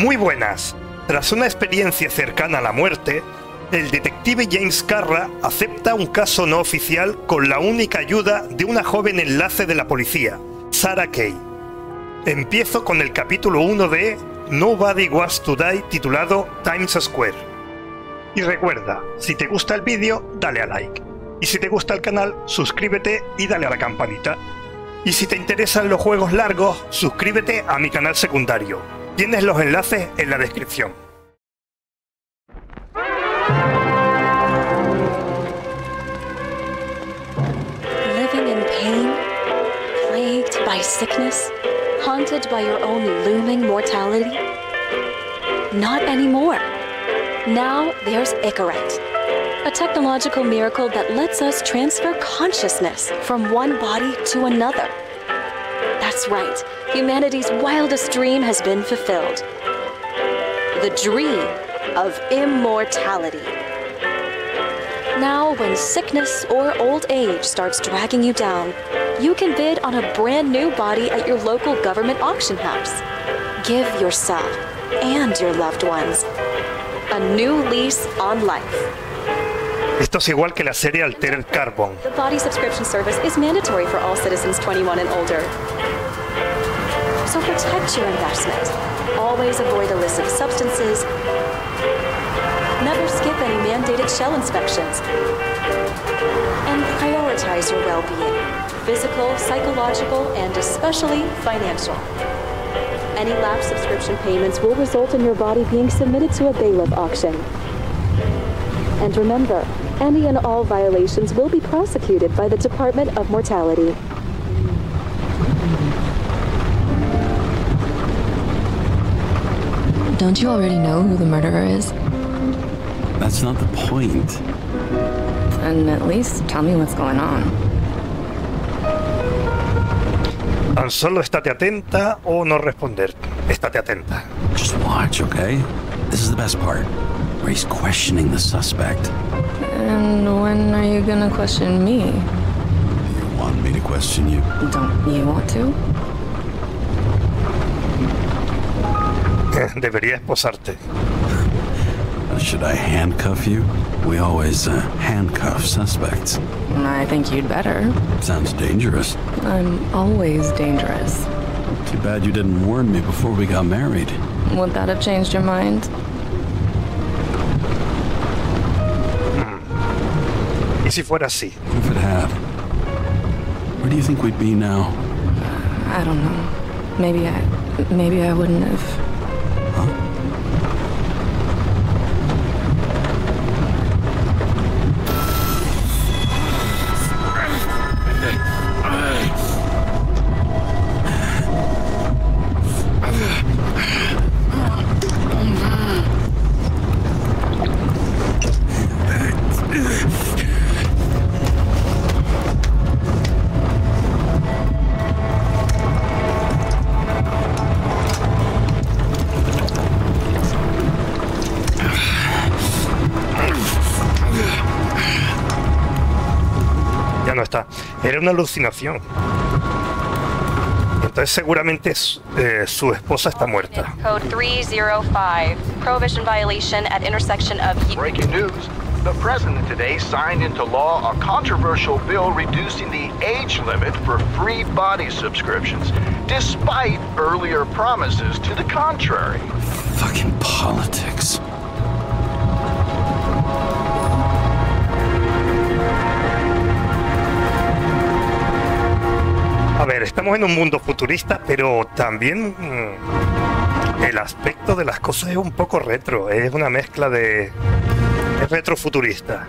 Muy buenas. Tras una experiencia cercana a la muerte, el detective James Carra acepta un caso no oficial con la única ayuda de una joven enlace de la policía, Sarah Kay. Empiezo con el capítulo 1 de Nobody Wants to Die, titulado Times Square. Y recuerda, si te gusta el vídeo, dale a like. Y si te gusta el canal, suscríbete y dale a la campanita. Y si te interesan los juegos largos, suscríbete a mi canal secundario. Tienes los enlaces en la descripción. Living in pain, plagued by sickness, haunted by your own looming mortality? Not anymore. Now there's Icaret, a technological miracle that lets us transfer consciousness from one body to another. That's right, humanity's wildest dream has been fulfilled. The dream of immortality. Now, when sickness or old age starts dragging you down, you can bid on a brand new body at your local government auction house. Give yourself and your loved ones a new lease on life. Esto es igual que la serie Altered Carbon. The body subscription service is mandatory for all citizens 21 and older. So protect your investment. Always avoid illicit substances. Never skip any mandated shell inspections. And prioritize your well-being, physical, psychological, and especially financial. Any lapsed subscription payments will result in your body being submitted to a bailiff auction. And remember, any and all violations will be prosecuted by the Department of Mortality. Don't you already know who the murderer is? That's not the point. Then at least tell me what's going on. Tan solo estate atenta o no responder. Estate atenta. Just watch, okay? This is the best part, where he's questioning the suspect. And when are you gonna question me? You want me to question you? Don't you want to? Debería esposarte. Should I handcuff you? We always handcuff suspects. I think you'd better. Sounds dangerous. I'm always dangerous. Too bad you didn't warn me before we got married. Would that have changed your mind? ¿Y si fuera así? If it had, where do you think we'd be now? I don't know. Maybe I wouldn't have. Ya no está. Era una alucinación. Entonces seguramente su esposa está muerta. Code 305. Prohibition violation at intersection of... Breaking news. The president today signed into law a controversial bill reducing the age limit for free body subscriptions, despite earlier promises to the contrary. Fucking politics. A ver, estamos en un mundo futurista, pero también el aspecto de las cosas es un poco retro. Es una mezcla de... es retrofuturista.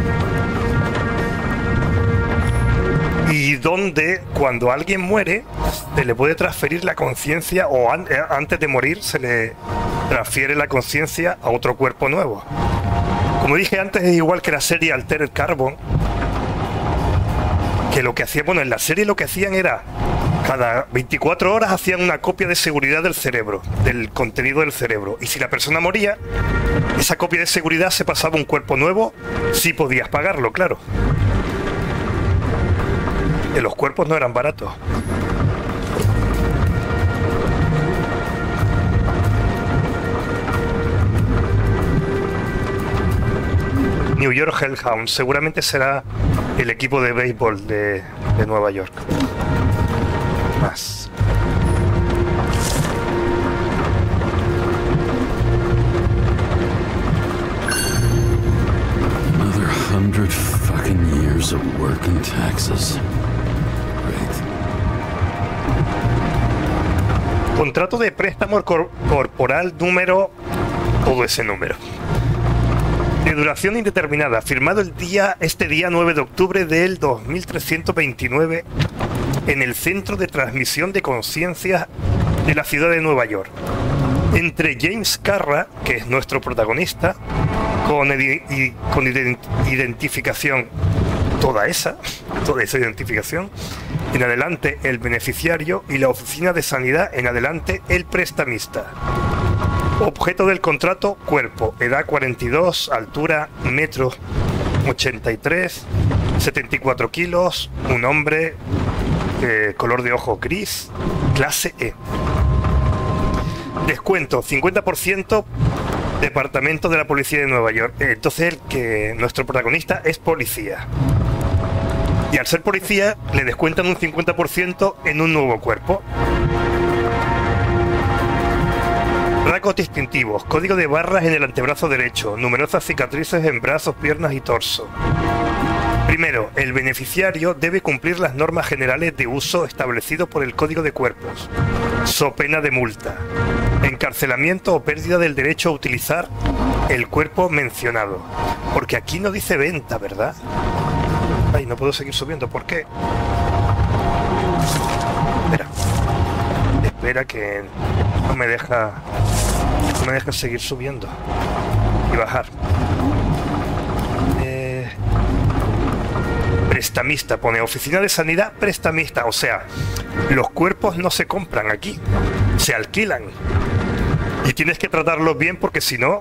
Y donde cuando alguien muere se le puede transferir la conciencia, o antes de morir se le transfiere la conciencia a otro cuerpo nuevo. Como dije antes, es igual que la serie Altered Carbon, que lo que hacían, bueno, en la serie lo que hacían era cada 24 horas hacían una copia de seguridad del cerebro, del contenido del cerebro, y si la persona moría, esa copia de seguridad se pasaba a un cuerpo nuevo si podías pagarlo, claro. Que los cuerpos no eran baratos. New York Hellhounds. Seguramente será el equipo de béisbol de Nueva York. Más. Another 100 fucking years of work and taxes. Contrato de préstamo corporal número... todo ese número. De duración indeterminada, firmado este día 9 de octubre del 2329 en el Centro de Transmisión de Conciencias de la ciudad de Nueva York. Entre James Carra, que es nuestro protagonista, con identificación, toda esa identificación, en adelante el beneficiario, y la oficina de sanidad, en adelante el prestamista. Objeto del contrato: cuerpo, edad 42, altura metro 83, 74 kilos, un hombre, color de ojo gris, clase E. Descuento 50%, departamento de la policía de Nueva York. Entonces nuestro protagonista es policía. Y al ser policía le descuentan un 50% en un nuevo cuerpo. Rasgos distintivos: código de barras en el antebrazo derecho, numerosas cicatrices en brazos, piernas y torso. Primero, el beneficiario debe cumplir las normas generales de uso establecido por el Código de Cuerpos, so pena de multa, encarcelamiento o pérdida del derecho a utilizar el cuerpo mencionado. Porque aquí no dice venta, ¿verdad? Ay, no puedo seguir subiendo, ¿por qué? Espera que no me deja seguir subiendo y bajar. Prestamista, pone oficina de sanidad prestamista, o sea, los cuerpos no se compran aquí, se alquilan. Y tienes que tratarlos bien, porque si no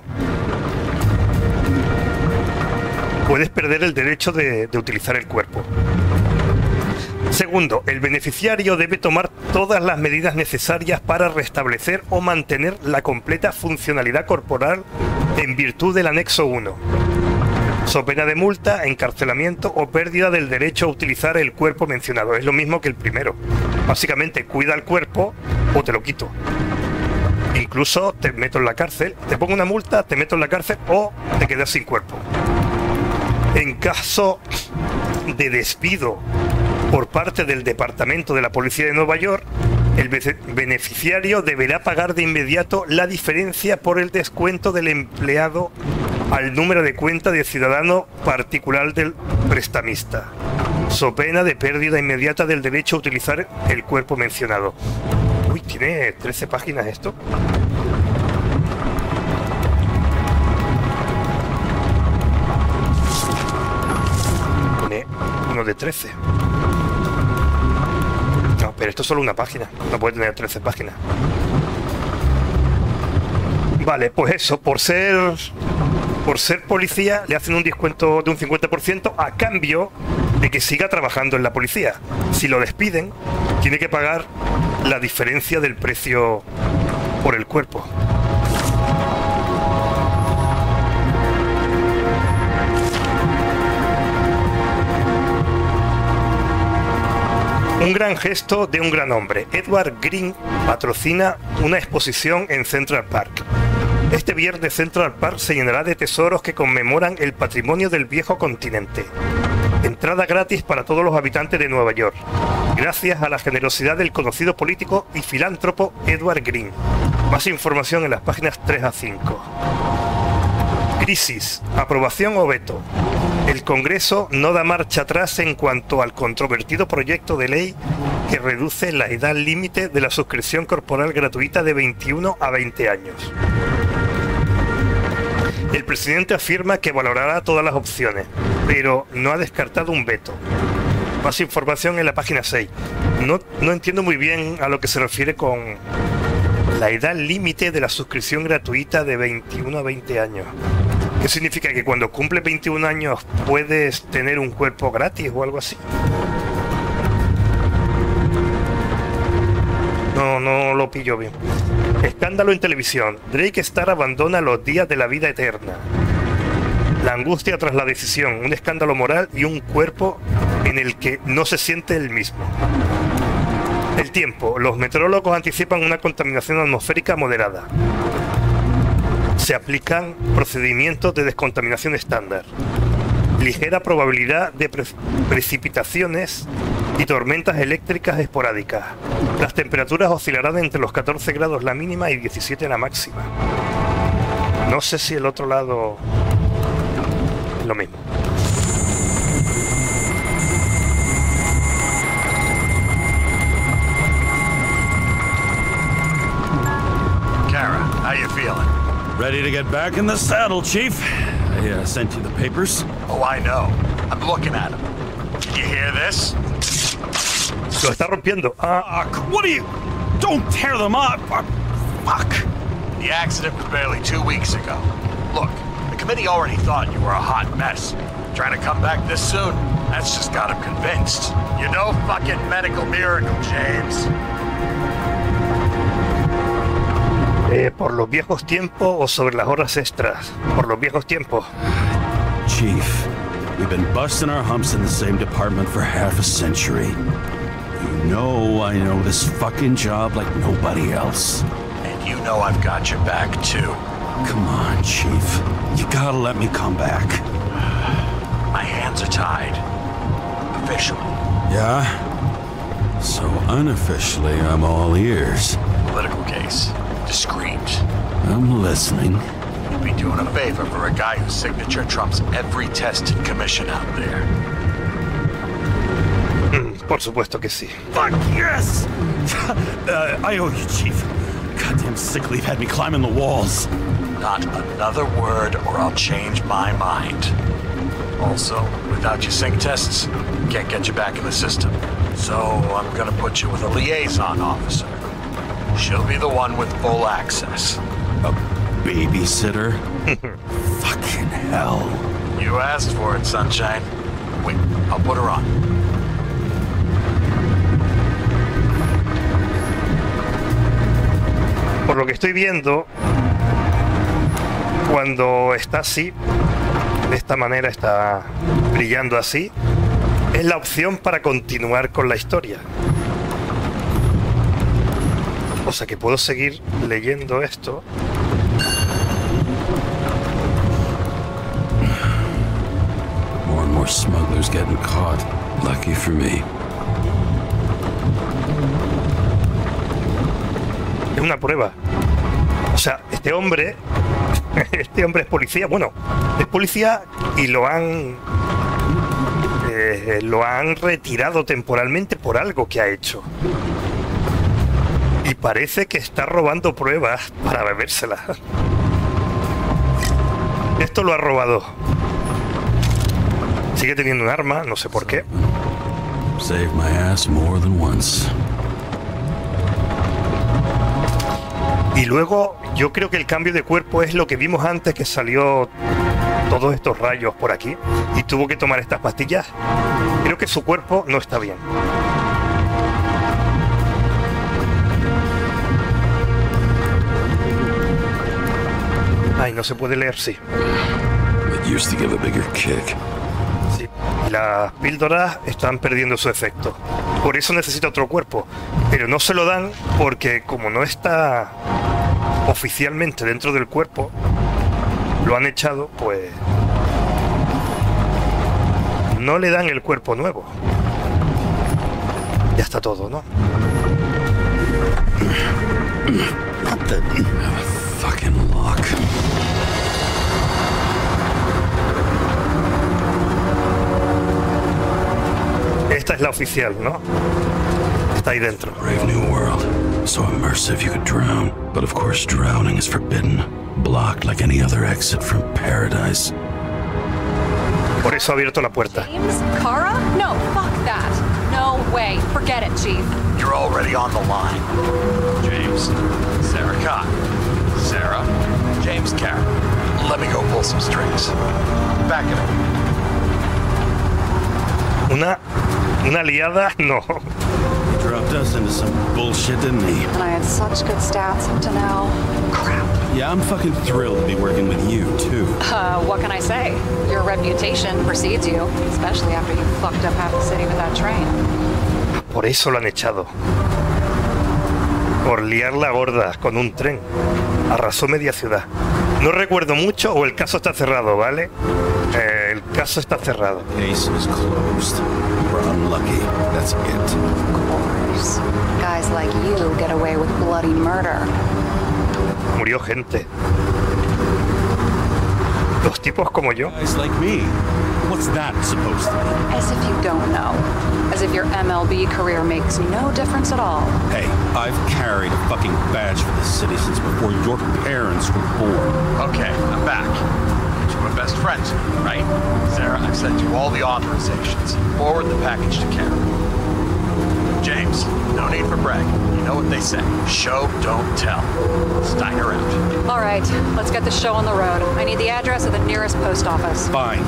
puedes perder el derecho de utilizar el cuerpo. Segundo, el beneficiario debe tomar todas las medidas necesarias para restablecer o mantener la completa funcionalidad corporal en virtud del anexo 1. So pena de multa, encarcelamiento o pérdida del derecho a utilizar el cuerpo mencionado. Es lo mismo que el primero. Básicamente, cuida el cuerpo o te lo quito. Incluso te meto en la cárcel, te pongo una multa, te meto en la cárcel o te quedas sin cuerpo. En caso de despido por parte del Departamento de la Policía de Nueva York, el beneficiario deberá pagar de inmediato la diferencia por el descuento del empleado al número de cuenta de ciudadano particular del prestamista, so pena de pérdida inmediata del derecho a utilizar el cuerpo mencionado. Uy, tiene 13 páginas esto. Pone uno de 13. No, pero esto es solo una página, no puede tener 13 páginas. Vale, pues eso, por ser policía le hacen un descuento de un 50% a cambio de que siga trabajando en la policía. Si lo despiden, tiene que pagar la diferencia del precio por el cuerpo. Un gran gesto de un gran hombre. Edward Green patrocina una exposición en Central Park. Este viernes Central Park se llenará de tesoros que conmemoran el patrimonio del viejo continente. Entrada gratis para todos los habitantes de Nueva York, gracias a la generosidad del conocido político y filántropo Edward Green. Más información en las páginas 3 a 5. Crisis, aprobación o veto. El Congreso no da marcha atrás en cuanto al controvertido proyecto de ley que reduce la edad límite de la suscripción corporal gratuita de 21 a 20 años. El presidente afirma que valorará todas las opciones, pero no ha descartado un veto. Más información en la página 6. No entiendo muy bien a lo que se refiere con la edad límite de la suscripción gratuita de 21 a 20 años. ¿Qué significa? ¿Que cuando cumple 21 años puedes tener un cuerpo gratis o algo así? No lo pillo bien. Escándalo en televisión. Drake Star abandona los días de la vida eterna. La angustia tras la decisión, un escándalo moral y un cuerpo en el que no se siente el mismo. El tiempo. Los meteorólogos anticipan una contaminación atmosférica moderada. Se aplican procedimientos de descontaminación estándar. Ligera probabilidad de precipitaciones y tormentas eléctricas esporádicas. Las temperaturas oscilarán entre los 14 grados la mínima y 17 la máxima. No sé si el otro lado es lo mismo. Kara, how you feeling? Ready to get back in the saddle, Chief. I sent you the papers. Oh, I know. I'm looking at them. Did you hear this? Lo está rompiendo. What are you? Don't tear them up. Fuck. The accident was barely 2 weeks ago. Look, the committee already thought you were a hot mess. Trying to come back this soon? That's just got them convinced. You're no fucking medical miracle, James. ¿Por los viejos tiempos o sobre las horas extras? Por los viejos tiempos. Chief, we've been busting our humps in the same department for half a century. You know I know this fucking job like nobody else. And you know I've got your back, too. Come on, Chief. You gotta let me come back. My hands are tied. Officially. Yeah? So unofficially, I'm all ears. Political case. Discreet. I'm listening. You'd be doing a favor for a guy whose signature trumps every tested commission out there. Por supuesto que sí. Fuck yes! I owe you, Chief. Goddamn sick leave had me climbing the walls. Not another word or I'll change my mind. Also, without your sync tests, can't get you back in the system. So I'm gonna put you with a liaison officer. She'll be the one with full access. A babysitter? Fucking hell. You asked for it, Sunshine. Wait, I'll put her on. Por lo que estoy viendo, cuando está así, de esta manera está brillando así, es la opción para continuar con la historia. O sea que puedo seguir leyendo esto. More and more smugglers getting caught. Lucky for me. Es una prueba. O sea, este hombre es policía. Bueno, es policía y lo han retirado temporalmente por algo que ha hecho. Y parece que está robando pruebas para bebérselas. Esto lo ha robado. Sigue teniendo un arma, no sé por qué. Saved my ass more than once. Y luego yo creo que el cambio de cuerpo es lo que vimos antes, que salió todos estos rayos por aquí y tuvo que tomar estas pastillas. Creo que su cuerpo no está bien. Ay, no se puede leer, sí. It used to give a bigger kick. Sí. Y las píldoras están perdiendo su efecto. Por eso necesita otro cuerpo. Pero no se lo dan porque como no está oficialmente dentro del cuerpo, lo han echado, pues no le dan el cuerpo nuevo. Ya está todo, ¿no? Fucking lock. Esta es la oficial, ¿no? Está ahí dentro. Brave new world. So immersive you could drown. But of course drowning is forbidden. Blocked like any other exit from paradise. Por eso ha abierto la puerta. James? Kara? No, fuck that. No way. Forget it, Chief. You're already on the line. James, Sarah Cott. Sarah, James Kara. Let me go pull some strings. Back it up. Una aliada, no. Dropped us into some bullshit, didn't he? And I had such good stats up to now. Crap. Yeah, I'm fucking thrilled to be working with you, too. What can I say? Your reputation precedes you, especially after you fucked up half the city with that train. Por eso lo han echado. Por liar la gorda con un tren. Arrasó media ciudad. No recuerdo mucho o el caso está cerrado, ¿vale? El caso está cerrado. Case is closed. We're unlucky. That's it. Of course. Guys like you get away with bloody murder. Murió gente. Los tipos como yo. Guys like me. What's that supposed to be? As if you don't know. As if your MLB career makes no difference at all. Hey, I've carried a fucking badge for this city since before your parents were born. Okay, I'm back. You were best friends, right? Sarah, I've sent you all the authorizations. Forward the package to Karen. James, no need for bragging. You know what they say. Show, don't tell. Steiner out. All right, let's get the show on the road. I need the address of the nearest post office. Fine.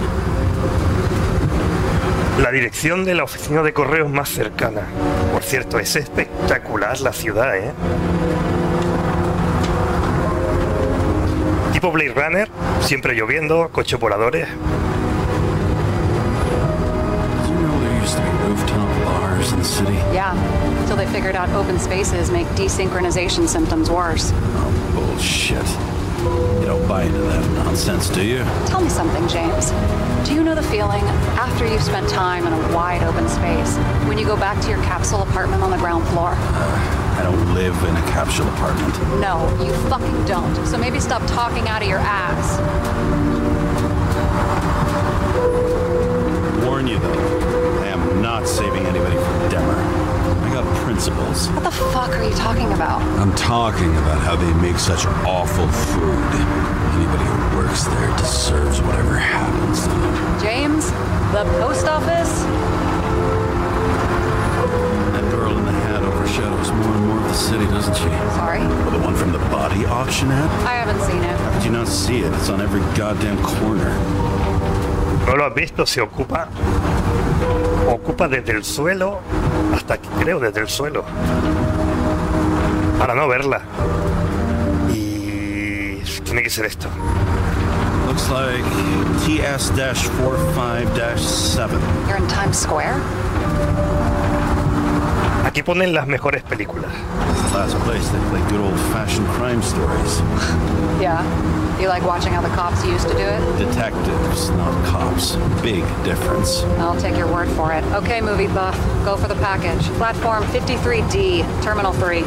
La dirección de la oficina de correos más cercana. Por cierto, es espectacular la ciudad, ¿eh? Tipo Blade Runner, siempre lloviendo, coches voladores. Did you know there used to be rooftop bars in the city? Yeah, until they figured out open spaces make desynchronization symptoms worse. Oh, bullshit. You don't buy into that nonsense, do you? Tell me something, James. Do you know the feeling after you've spent time in a wide open space, when you go back to your capsule apartment on the ground floor? I don't live in a capsule apartment. No, you fucking don't. So maybe stop talking out of your ass. Warn you, though, I am not saving anybody from Demmer. I got principles. What the fuck are you talking about? I'm talking about how they make such awful food. Anybody who works there deserves whatever happens to them. James, the post office? That girl in the hat overshadows more and more of the city, doesn't she? Sorry? Or the one from the body auction ad? I haven't seen it. How could you not see it? It's on every goddamn corner. No lo has visto, se ocupa desde el suelo hasta aquí, creo, desde el suelo, para no verla. Y tiene que ser esto. Looks like TS-45-7. You're in Times Square? Aquí ponen las mejores películas. It's the last place they play good old-fashioned crime stories. Yeah. You like watching how the cops used to do it? Detectives, not cops. Big difference. I'll take your word for it. Okay, movie buff. Go for the package. Platform 53D, Terminal 3.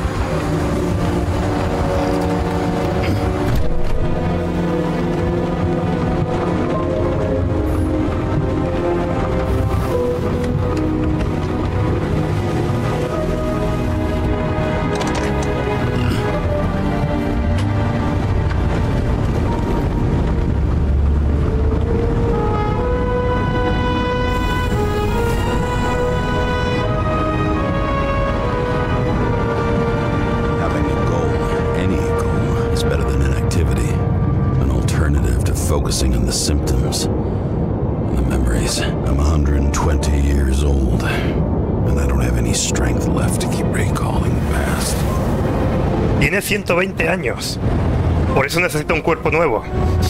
Focusing on the symptoms and the memories. I'm 120 years old, and I don't have any strength left to keep recalling the past. Tiene 120 años. Por eso necesita un cuerpo nuevo.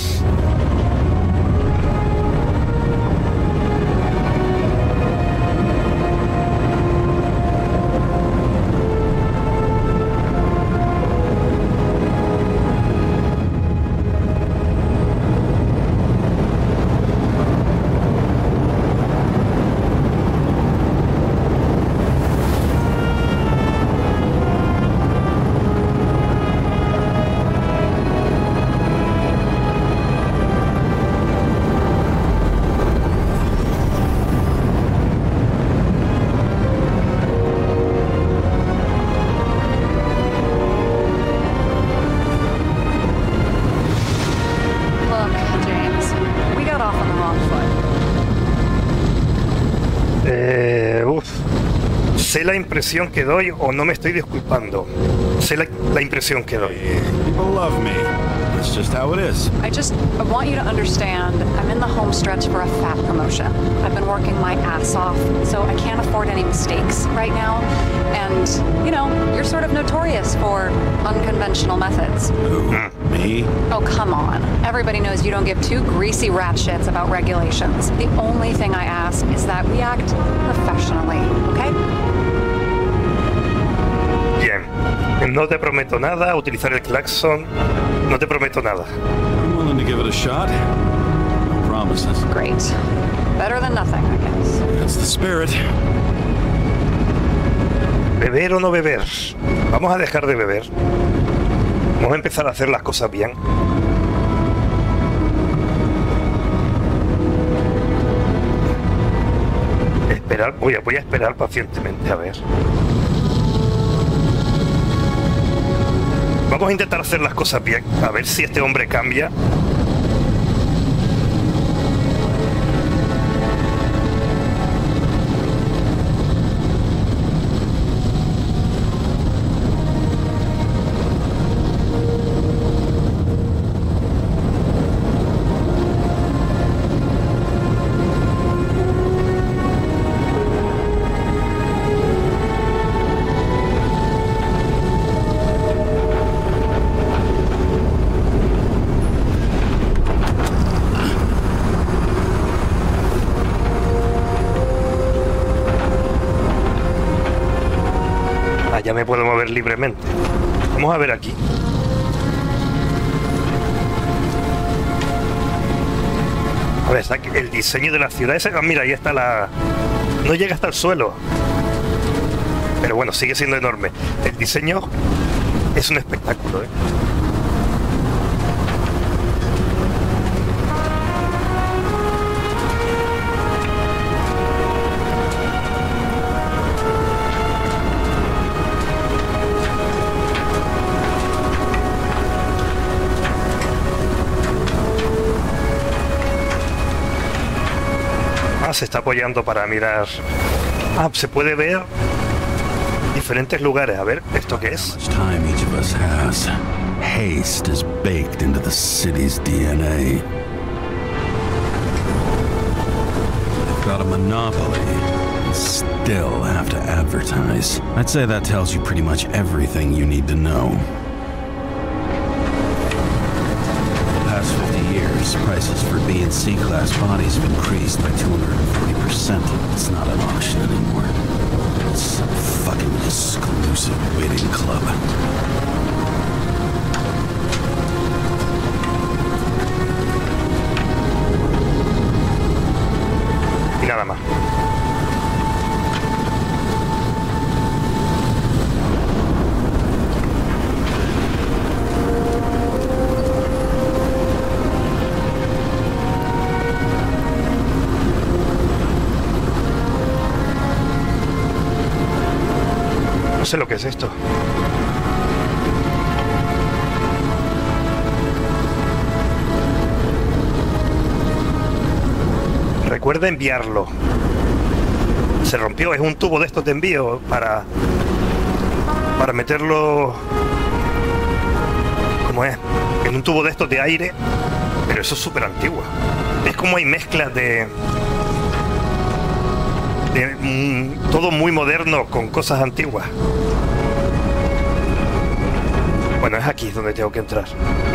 Sé la impresión que doy o no me estoy disculpando. Sé la impresión que doy. People love me. That's just how it is. I want you to understand, I'm in the home stretch for a fat promotion. I've been working my ass off, so I can't afford any mistakes right now. And, you know, you're sort of notorious for unconventional methods. Who? Me? Oh, come on. Everybody knows you don't give two greasy rat shits about regulations. The only thing I ask is that we act professionally, okay? Bien. No te prometo nada, utilizar el claxon. No te prometo nada. I'm willing to give it a shot. No promises. Great. Better than nothing, I guess. That's the spirit. ¿Beber o no beber? Vamos a dejar de beber. Vamos a empezar a hacer las cosas bien. Esperar, voy a esperar pacientemente, a ver. Vamos a intentar hacer las cosas bien, a ver si este hombre cambia. Ya me puedo mover libremente. Vamos a ver aquí. A ver, está aquí el diseño de la ciudad. Mira, ahí está la... No llega hasta el suelo. Pero bueno, sigue siendo enorme. El diseño es un espectáculo, ¿eh? Se está apoyando para mirar. Ah, se puede ver diferentes lugares. A ver, ¿esto qué es? Time each of us has. Haste is baked into the city's DNA. They've got a monopoly and still have to advertise. I'd say that tells you pretty much everything you need to know. Prices for B and C class bodies have increased by 240%. It's not an auction anymore. It's some fucking exclusive bidding club. Y nada más. No sé lo que es esto. Recuerda enviarlo. Se rompió, es un tubo de estos de envío para meterlo, ¿cómo es? En un tubo de estos de aire, pero eso es súper antiguo. Es como hay mezclas de todo muy moderno con cosas antiguas. Bueno, es aquí donde tengo que entrar.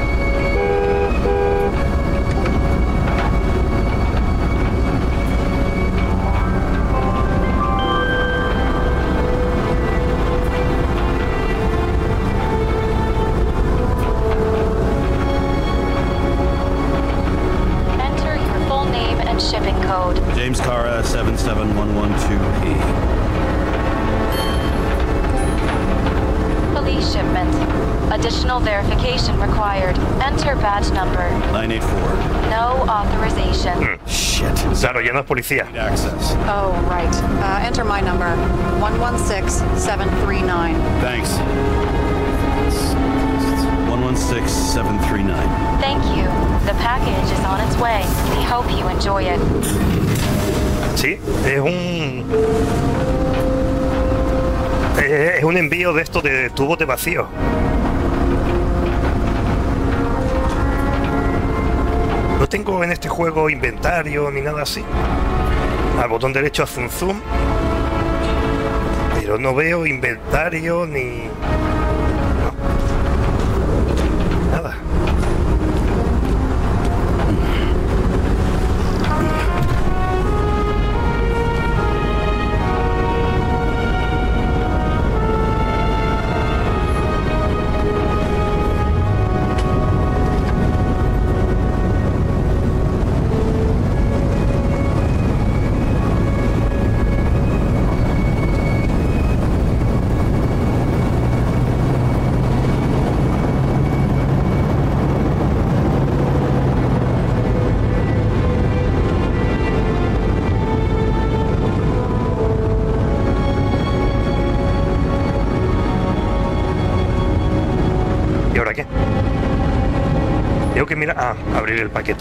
James Cara 77112P. Police shipment. Additional verification required. Enter badge number. 984. No authorization. Shit. Claro, ya no es policía. Access. Oh, right. Enter my number. 116739. Thanks. 116739. Thank you. The package is on its way. We hope you enjoy it. Sí, es un envío de esto de tubos de vacío. No tengo en este juego inventario ni nada así. Al botón derecho hace un zoom, pero no veo inventario ni... no. Nada. ¿Y ahora qué? Tengo que mirar... ah, abrir el paquete.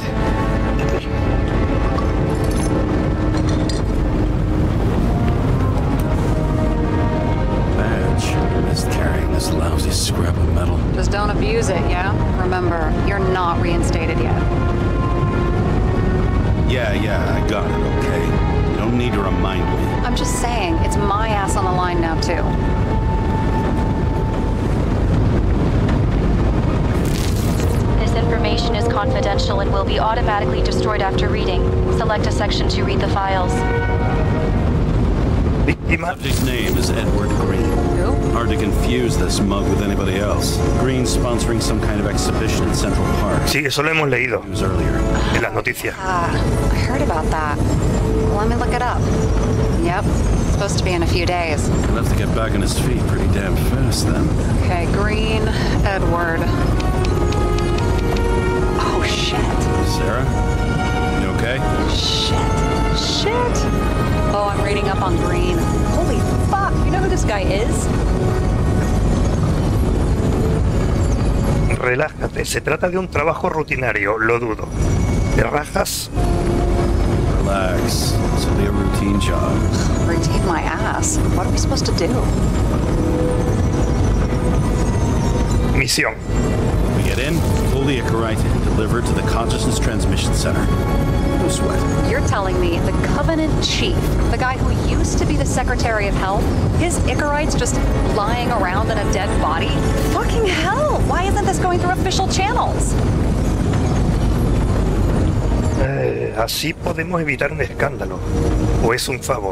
Badge is carrying this lousy scrap of metal. Just don't abuse it, yeah? Remember, you're not reinstated yet. Yeah, I got it, okay? You don't need to remind me. I'm just saying, it's my ass on the line now, too. This information is confidential and will be automatically destroyed after reading. Select a section to read the files. Víctima. Subject's name is Edward Green. Who? Hard to confuse this mug with anybody else. Green's sponsoring some kind of exhibition in Central Park. Sí, eso lo hemos leído News earlier. en las noticias. I heard about that. Let me look it up. Yep, it's supposed to be in a few days. He'll have to get back on his feet pretty damn fast then. Okay, Green, Edward. Oh, shit. Sarah? You okay? Shit. Oh, I'm reading up on Green. Holy fuck, you know who this guy is? Relájate, se trata de un trabajo rutinario, lo dudo. ¿Te rajas? Relax. This will be a routine job. Routine my ass. What are we supposed to do? Misión. We get in, pull the Icarite, and deliver to the Consciousness Transmission Center. No sweat. You're telling me the Covenant Chief, the guy who used to be the Secretary of Health, his Icarite's just lying around in a dead body? Fucking hell! Why isn't this going through official channels? Así podemos evitar un escándalo. ¿O es un favor?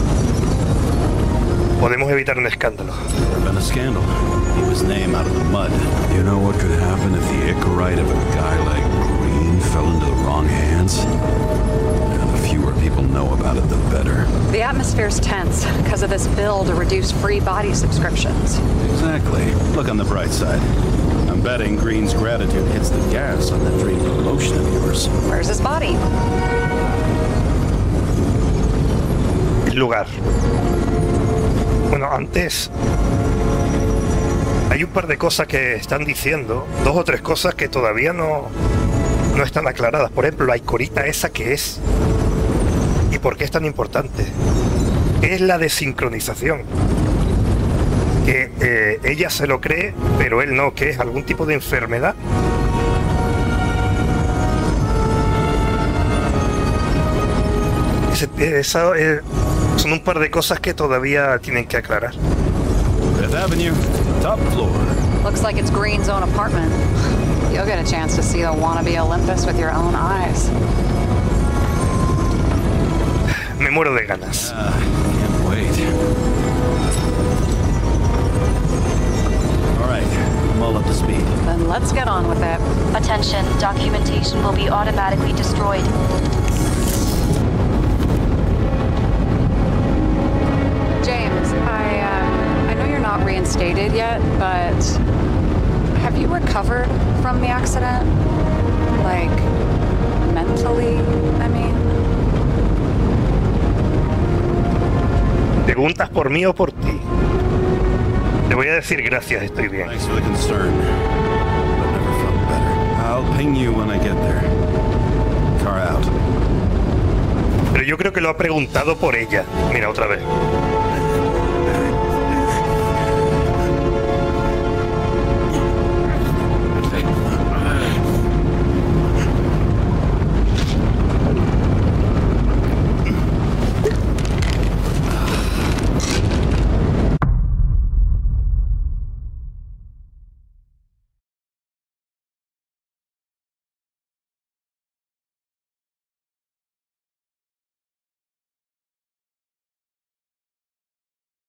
Podemos evitar un escándalo. There'd been a scandal. Keep his name out of the mud. You know what could happen if the Icarite of a guy like Green fell into the wrong hands? The fewer people know about it, the better. The atmosphere's tense because of this bill to reduce free body subscriptions. Exactly. Look on the bright side. I'm betting Green's gratitude hits the gas on that dream promotion of yours. Where's his body? El lugar. Bueno, antes hay un par de cosas que están diciendo, 2 o 3 cosas que todavía no están aclaradas. Por ejemplo, la icorita esa que es y por qué es tan importante. Es la desincronización. Que ella se lo cree, pero él no, que es algún tipo de enfermedad. Son un par de cosas que todavía tienen que aclarar. Fifth Avenue, top floor. Looks like it's Green's own apartment. You'll get a chance to see the wannabe Olympus with your own eyes. Me muero de ganas. Can't wait. All right, I'm all up to speed. Then let's get on with it. Attention, documentation will be automatically destroyed. James, I know you're not reinstated yet, but have you recovered from the accident? Like, mentally, I mean? ¿Preguntas por mí o por ti? Te voy a decir gracias, estoy bien. Thanks for the concern. But never felt better. I'll ping you when I get there. Car out. Pero yo creo que lo ha preguntado por ella. Mira, otra vez.